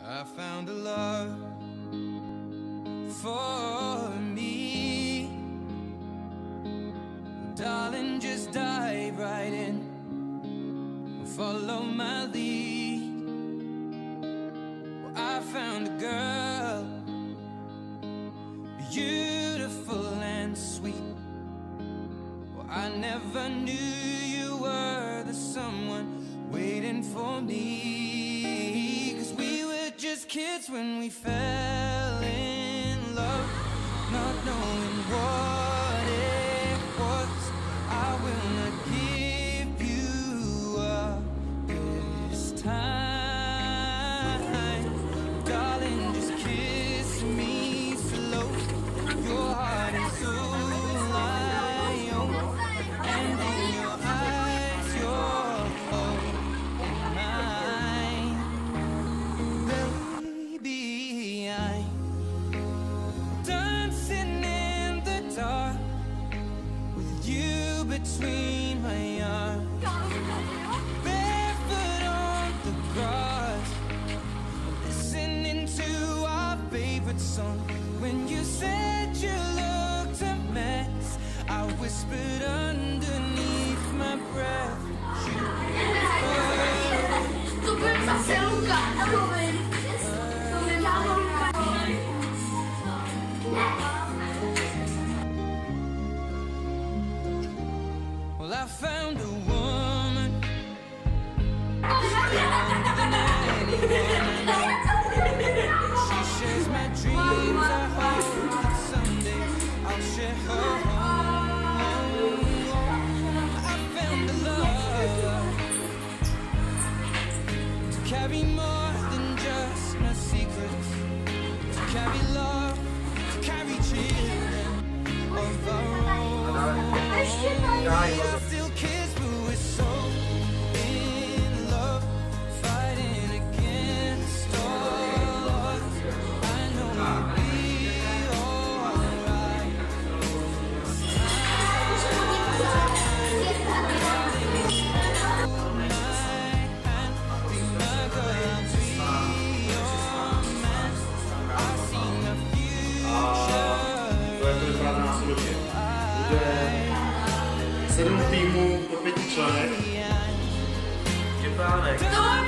I found a love for me. Darling, just dive right in, follow my lead. Well, I found a girl, beautiful and sweet. Well, I never knew you were the someone waiting for me. 'Cause we were just kids when we fell in love, not knowing what it was. I will not give you up this time. Darling, just kiss me slow. Your heart is so lion, and in your eyes you're holding mine. Baby, I'm dancing in the dark with you between my arms, barefoot on the grass, listening to our favorite song. When you said you looked a mess, I whispered underneath my breath. Well, I found a woman stronger than anyone. She shares my dreams. I hope that someday I'll share her home. I found a love to carry more than just my secrets, to carry love, to carry children of our own. I still kiss, but we're so in love, fighting against all odds. I know we'll be alright. Hold my hand, be my girl, be your man. I see my future. Bude 7 týmů po 5 členech. Štěpánek.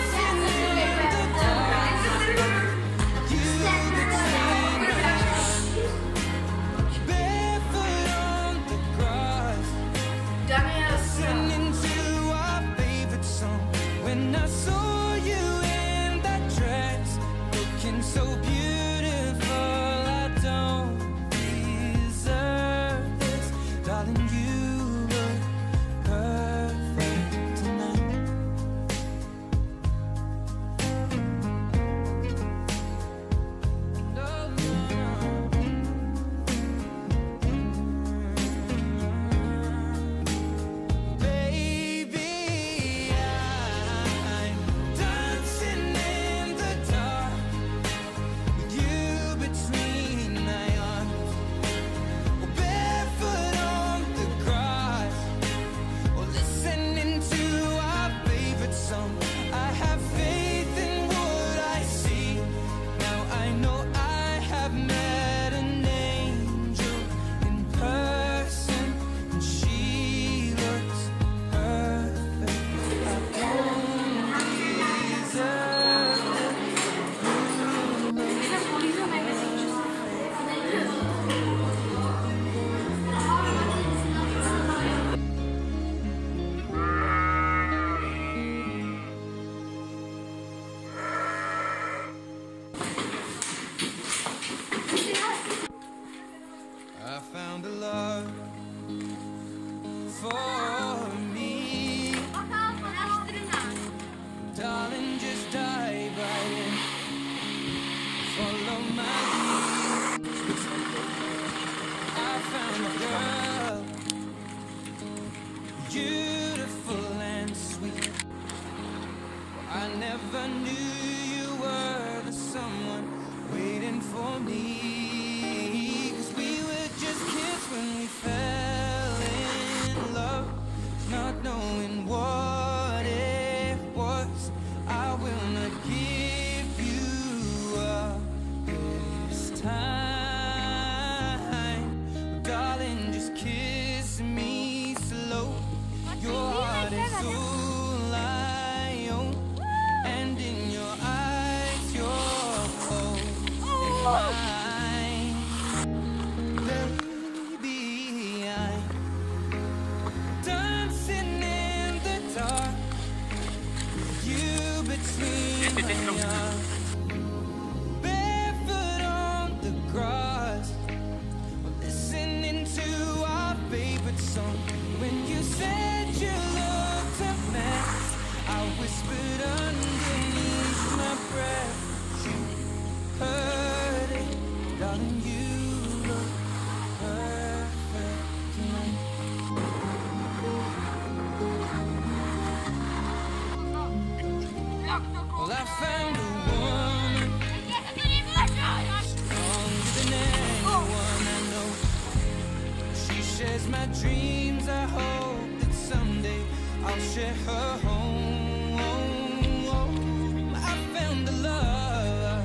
Listening to our favorite song. When I saw you in that dress, looking so beautiful, I don't deserve this. Darling, you look perfect tonight. Baby, I'm dancing in the dark with you between my arms, barefoot on the grass, or listening to our favorite song. I have faith in what I see. Now I know I have met an angel in person, and she looks perfect. I don't deserve I found a love for me. Darling, just dive right in, follow my lead. I found a girl, beautiful and sweet. I never knew you were the someone waiting for me. 'Cause we were just kids when we fell in love, not knowing what it was. I will not give you mine. Baby, I'm dancing in the dark, you between my arms, barefoot on the grass, listening to our favorite song. When you said you looked a mess, I whispered underneath my breath. You heard it, darling, you look perfect tonight. Well, I found a woman stronger than anyone I know. She shares my dreams. I hope that someday I'll share her home. I found a love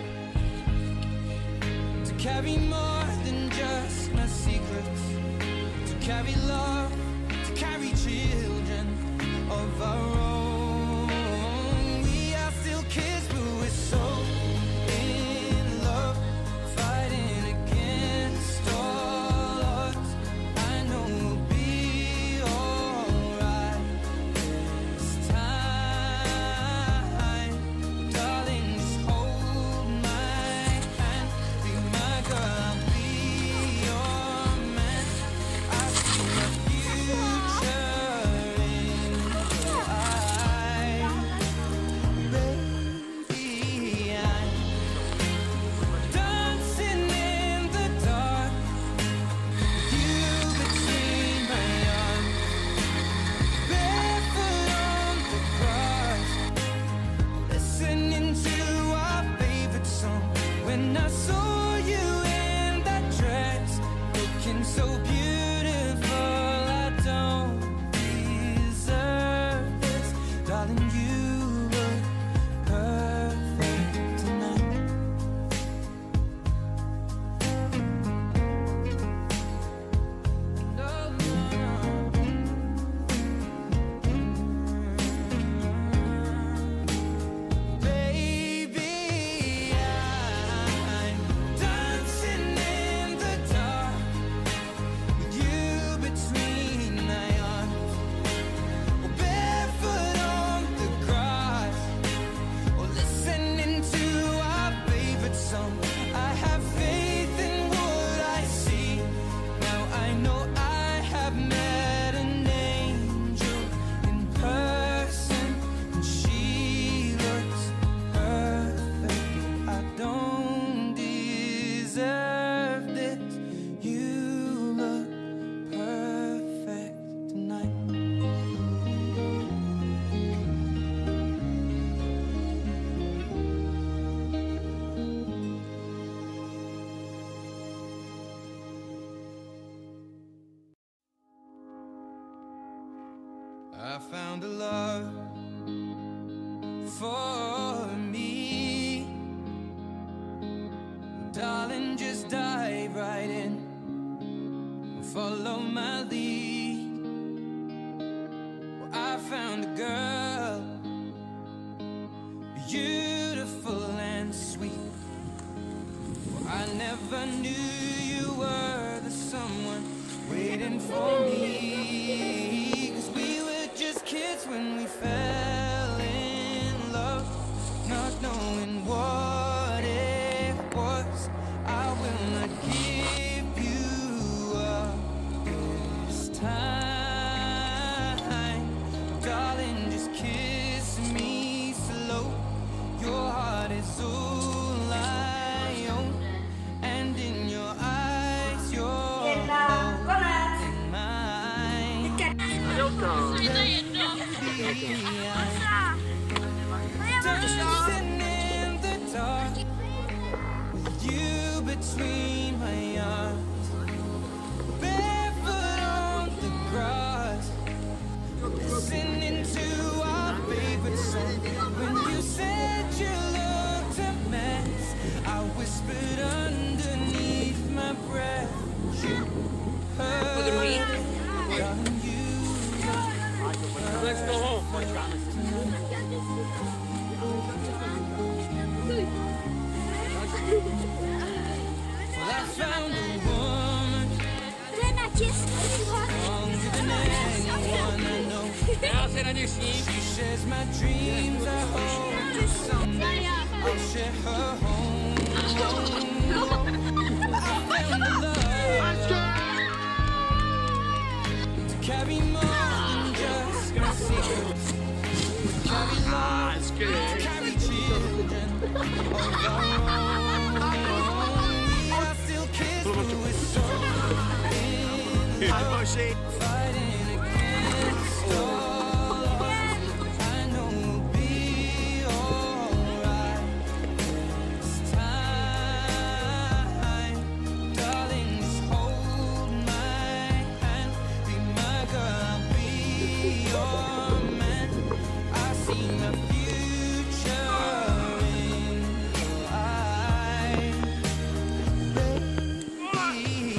to carry more than just my secrets, to carry love, to carry children of our own. We are still kids, but we're so in love, fighting against all odds. I know we'll be alright this time. Darling, just hold my hand, be my girl, I'll be your man. I see my future in your eyes. Baby, I'm dancing in the dark, you between my arms, barefoot on the grass, listening to our favorite song. When I saw you in that dress, looking so beautiful, I don't deserve this. Darling, you look perfect tonight. No, no, baby, I'm dancing in the dark, with you between my arms, or barefoot on the grass, or listening to our favorite song. I have faith in what I see. Now I know I have met an angel in person, and she looks perfect. I don't deserve this. You look perfect tonight. I found a love for me. Darling, just dive right in, follow my lead. Well, I found a girl, beautiful and sweet. Well, I never knew you were the someone waiting for me. 'Cause we were just kids when we fell in love, not knowing what it was. I will not give you up this time. Darling, just kiss me slow. Your heart is all I own, and in your eyes, you're holding mine. Dancing in the dark, with you between my arms, barefoot on the grass, listening to our favorite song. When you said you looked a mess, I whispered underneath my breath. You heard it, darling, you Let's go home. shares my dreams. I hope that someday I'll share her home. I found the love to carry more than just my secrets, to carry love, to carry children of our own. We are still kids, but we're so in love, fighting against all odds. I know we'll be alright this time. Darling, just hold my hand. Be my girl, I'll be your man. I see my future in your eyes. Baby,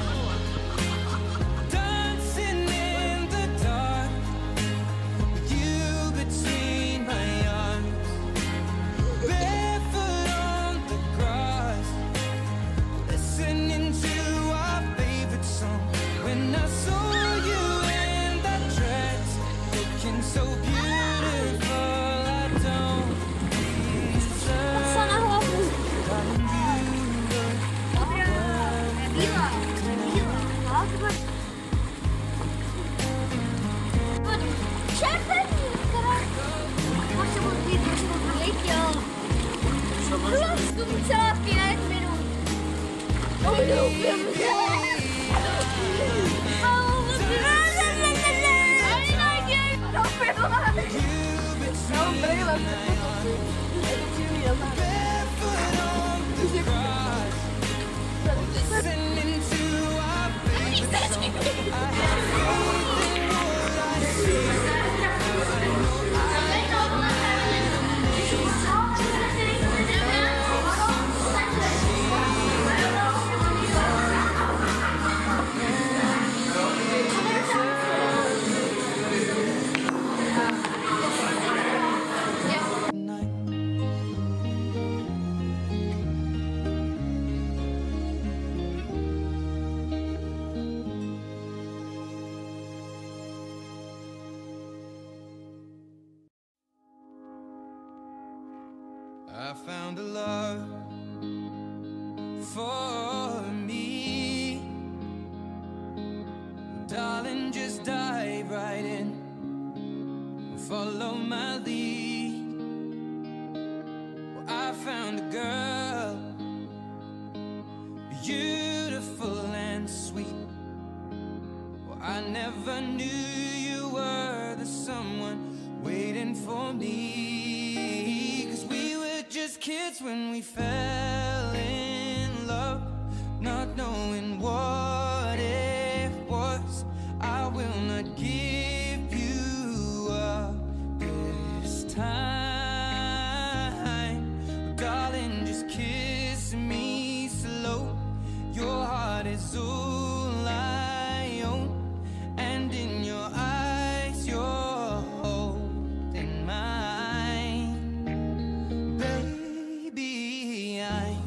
dancing in the dark with you between my arms, barefoot on the grass, listening to our favorite song. When I saw you in that dress, looking so beautiful, I don't deserve. Darling, you barefoot on the grass, listening to our favorite song. I have faith in what I see. I found a love for me. Darling, just dive right in, follow my lead. Well, I found a girl, beautiful and sweet. Well, I never knew you were the someone waiting for me. 'Cause we were just kids when we fell in love, not knowing what it was. I will not give you up this time. Darling, just kiss me slow. Your heart is all I own, and in your eyes you're holding mine. Baby, I'm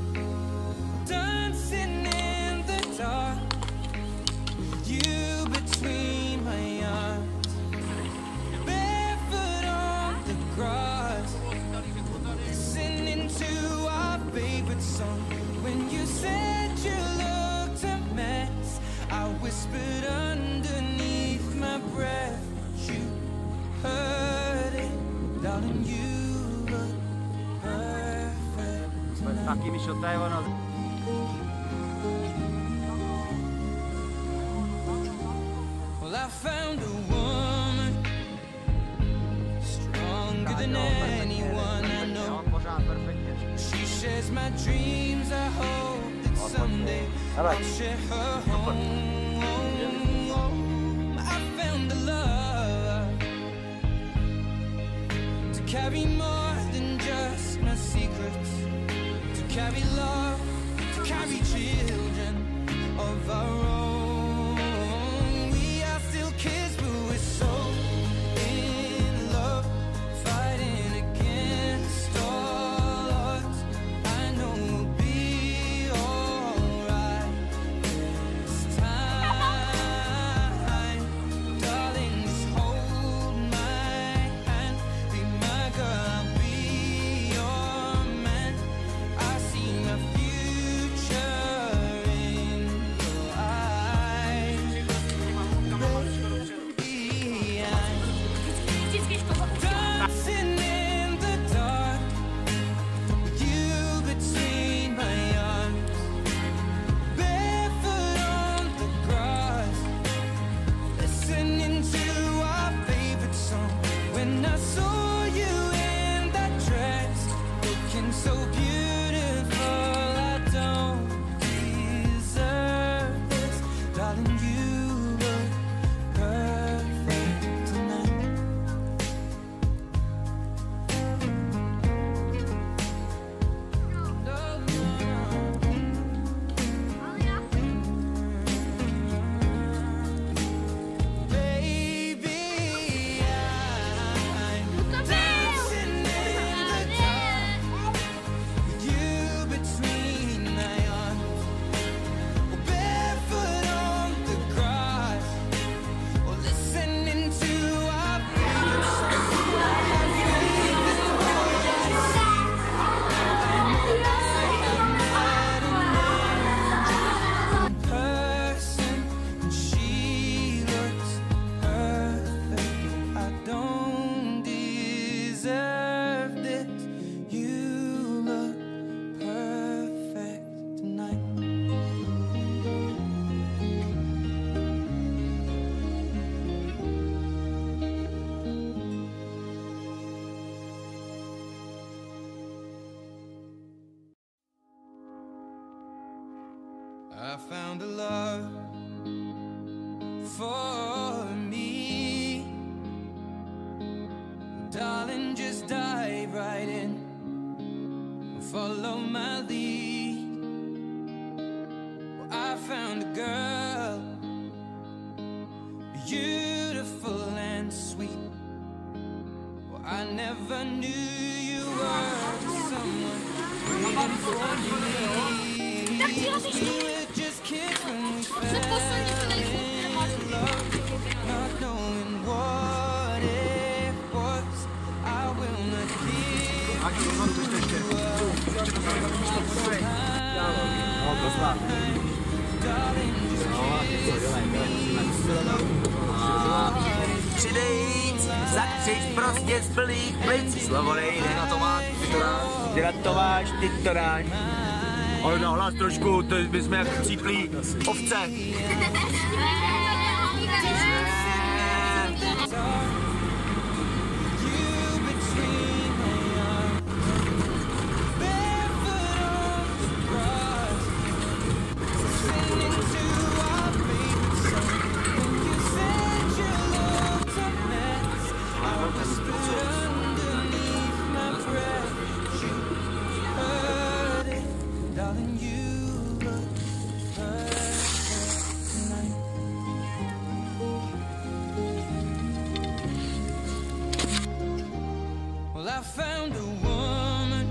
dancing in the dark with you between my arms, barefoot on the grass, listening to our favorite song. When you said you looked a mess, I whispered underneath my breath, you heard it, darling, you look perfect tonight. Well, I found a woman stronger than anyone I know. She shares my dreams. I hope that someday I'll share her home. I found a love to carry more than just my secrets, to carry love, to carry children of our own. We are still kids, but we're so in love, fighting against all odds. I know we'll be alright this time. Darling, just hold my hand. I found a love for me. Darling, just dive right in, follow my lead. Well, I found a girl, beautiful and sweet. Well, I never knew you were someone waiting for me. We were just kids when we fell in love, not knowing what it was. I will not give you up. Darling, just kiss me slow. Přidej, zakřič prostě z plných plic. Slovo nejde na to máš, ty na to máš, ty to dáš. Ale nahlas trošku, to bychom jak cíplí ovce. I found a woman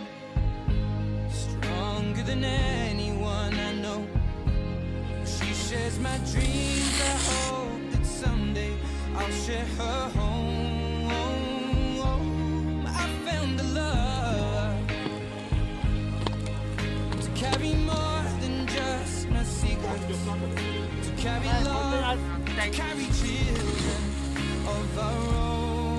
stronger than anyone I know. She shares my dreams. I hope that someday I'll share her home. I found a love to carry more than just my secrets, to carry love, to carry children of our own.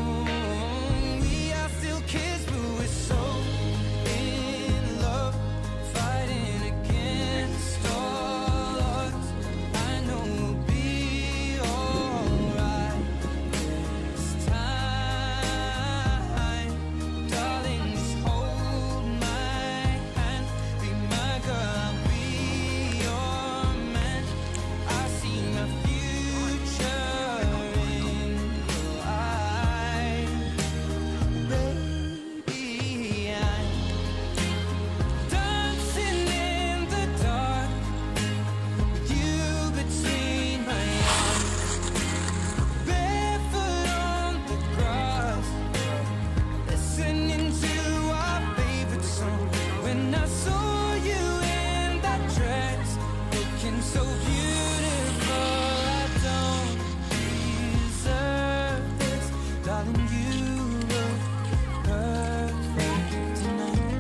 Kids, but we're so in love, fighting against all odds. I know we'll be alright this time. Darling, just hold my hand, be my girl, I'll be your man. I see my future in your eyes. So beautiful, I don't deserve this. Darling, you look perfect tonight.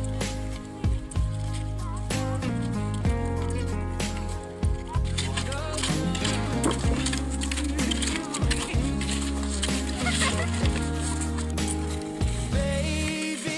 Baby,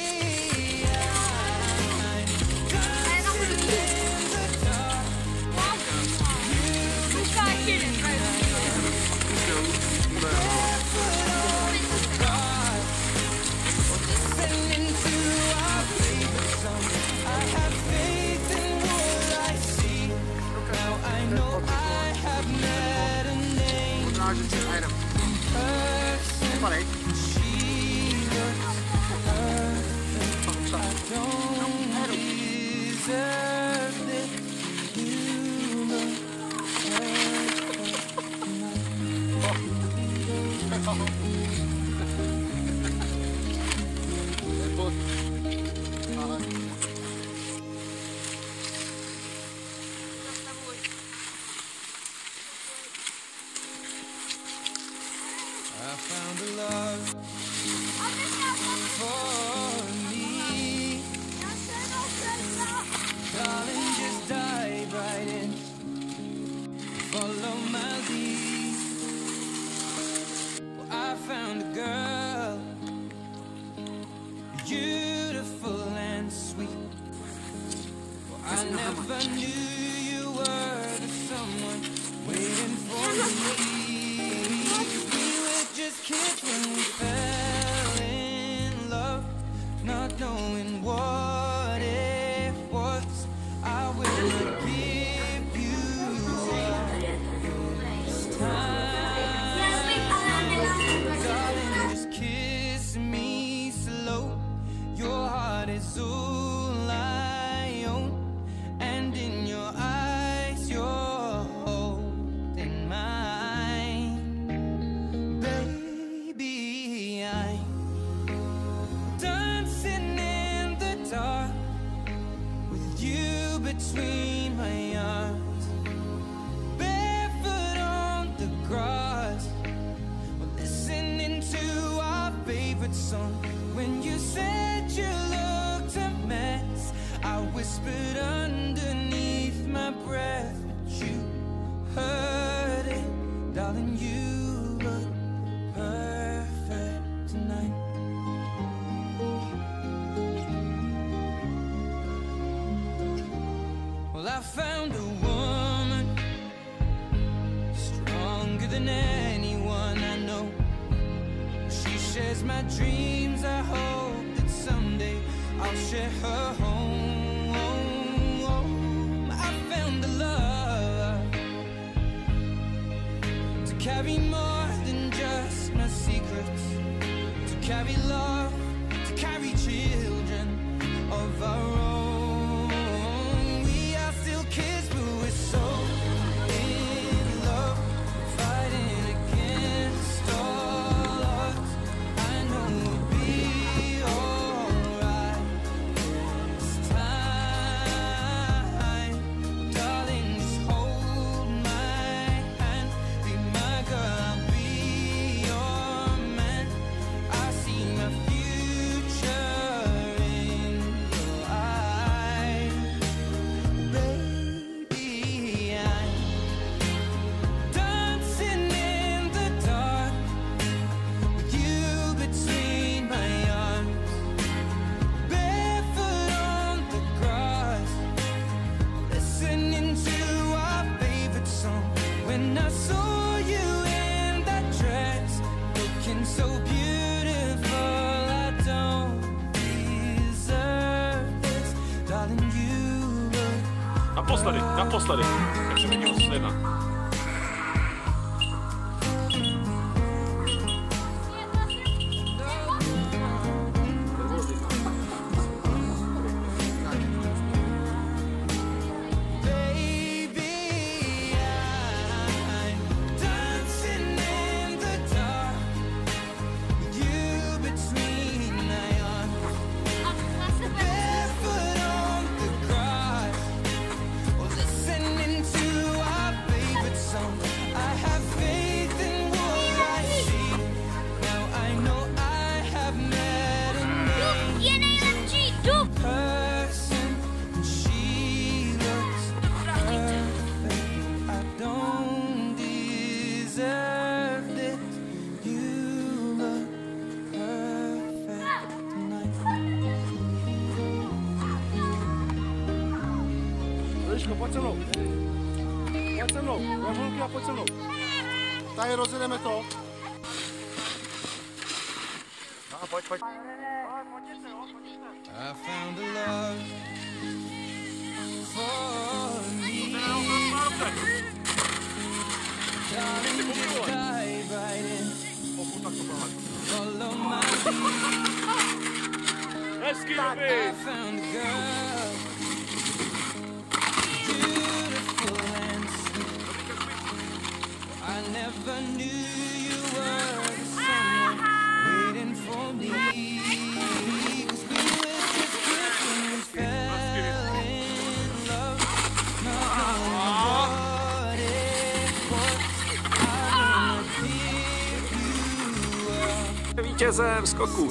I found a love for me. Darling, just dive right in, follow my lead. Well, I found a girl, beautiful and sweet. Well, I never knew you were the someone waiting for me. Just kids when we fell in love, not knowing what it was. I will not give is all I own, and in your eyes you're holding mine. Baby, I'm dancing in the dark with you between my arms, barefoot on the grass, listening to our favorite song. When you said you looked a mess, I whispered underneath my breath, but you heard it, darling. You look perfect tonight. Well, I found a woman stronger than anyone I know. She shares my dreams. I hope that someday I'll share her home. I found a love to carry more than just my secrets, to carry love, to carry children of our own. We are still kids, but we're so in love, fighting against all odds. I know we'll be alright this time. Darling, just hold my hand, be my girl, I'll be your man. I see my future in your eyes. Baby, I'm dancing in the dark with you between my arms, barefoot on the grass, listening to our favorite song. When I saw you in that dress, looking so beautiful, I don't deserve this, darling. You look Naposledy. Jak se viděl slina. Baby, I'm dancing in the dark with you between my arms, barefoot on the grass, or listening to our favorite song. I have faith in what I see. Now I know I have met an angel person, and she looks perfect. I don't deserve this. You look perfect tonight. Liško, pojď se mnou. Pojď se mnou. Rožulky a pojď se mnou. Tady rozjedeme to. No, pojď. I found a love for me. Darling, just dive right in. Follow my lead. Hezký, I found a girl, beautiful and sweet. I never knew you were the someone waiting for me. 'Cause we were just kids when we fell in love, not knowing what it was. I wanna give you up. Vítězem skoku.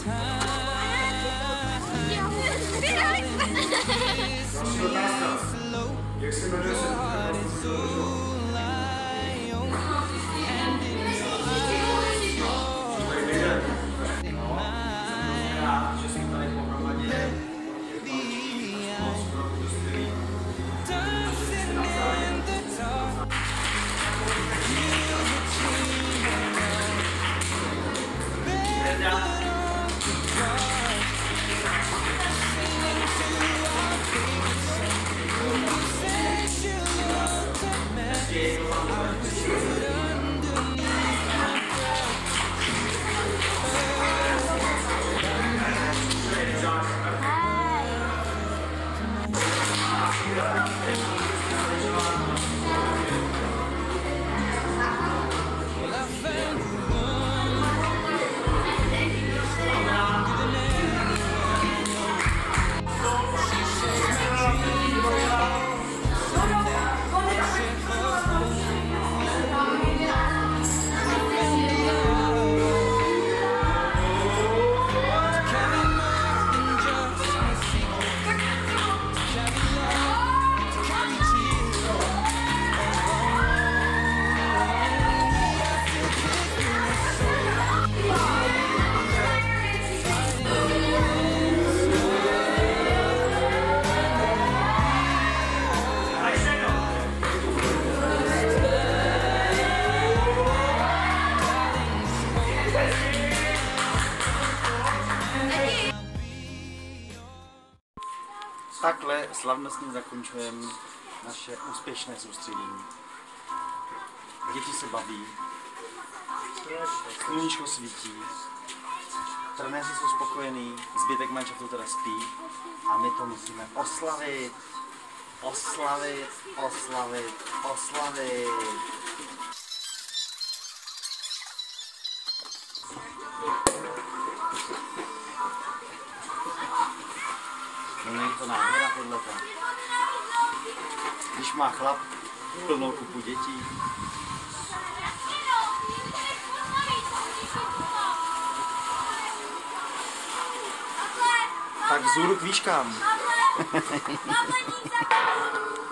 Jak se jmenuje se? Said you looked a mess. Takhle slavnostně zakončujeme naše úspěšné soustředění. Děti se baví, sluníčko svítí, trenéři jsou spokojení, zbytek manšaftu teda spí a my to musíme oslavit. Oslavit, oslavit, oslavit. No není to nádhera tohleto. Když má chlap plnou kupu dětí. Tak vzhůru k výškám.